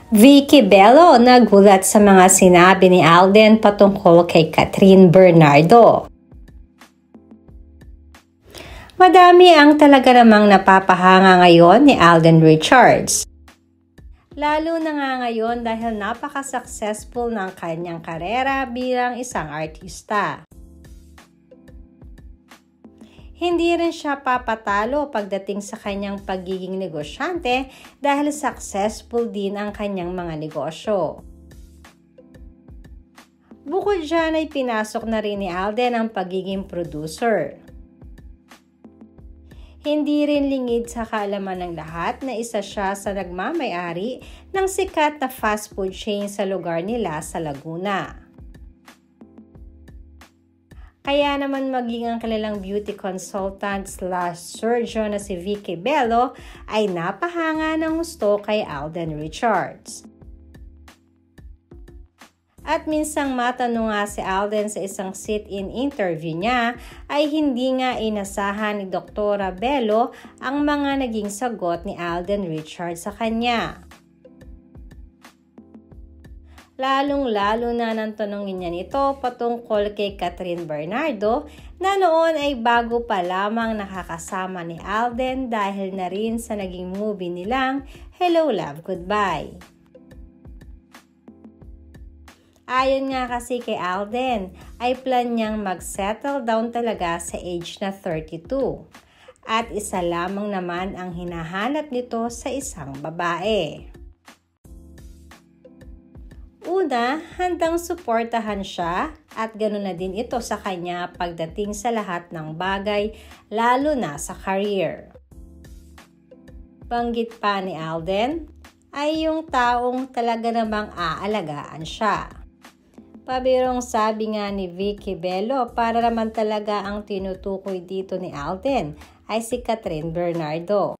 Vicky Bello nagulat sa mga sinabi ni Alden patungkol kay Catherine Bernardo. Madami ang talaga namang napapahanga ngayon ni Alden Richards. Lalo na nga ngayon dahil napaka-successful ng kanyang karera bilang isang artista. Hindi rin siya papatalo pagdating sa kanyang pagiging negosyante dahil successful din ang kanyang mga negosyo. Bukod dyan ay pinasok na rin ni Alden ang pagiging producer. Hindi rin lingid sa kaalaman ng lahat na isa siya sa nagmamay-ari ng sikat na fast food chain sa lugar nila sa Laguna. Kaya naman maging ang kanilang beauty consultant / surgeon na si Vicky Bello ay napahanga ng gusto kay Alden Richards. At minsang matanong nga si Alden sa isang sit-in interview niya ay hindi nga inasahan ni Dr. Bello ang mga naging sagot ni Alden Richards sa kanya. Lalong-lalo na nang tanongin niya nito patungkol kay Catherine Bernardo na noon ay bago pa lamang nakakasama ni Alden dahil na rin sa naging movie nilang Hello Love Goodbye. Ayon nga kasi kay Alden ay plan niyang mag-settle down talaga sa age na 32 at isa lamang naman ang hinahanap nito sa isang babae. Una, handang suportahan siya at ganoon na din ito sa kanya pagdating sa lahat ng bagay, lalo na sa career. Banggit pa ni Alden ay yung taong talaga namang aalagaan siya. Pabirong sabi nga ni Vicky Bello para naman talaga ang tinutukoy dito ni Alden ay si Catherine Bernardo.